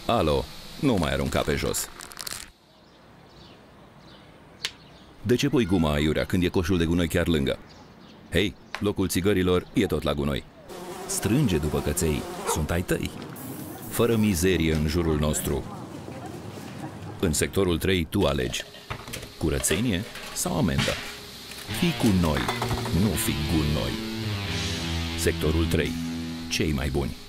Alo, nu mai arunca pe jos. De ce pui guma aiurea când e coșul de gunoi chiar lângă? Hei, locul țigărilor e tot la gunoi. Strânge după căței, sunt ai tăi. Fără mizerie în jurul nostru. În sectorul 3 tu alegi. Curățenie sau amendă? Fii cu noi, nu fi gunoi. Sectorul 3. Cei mai buni.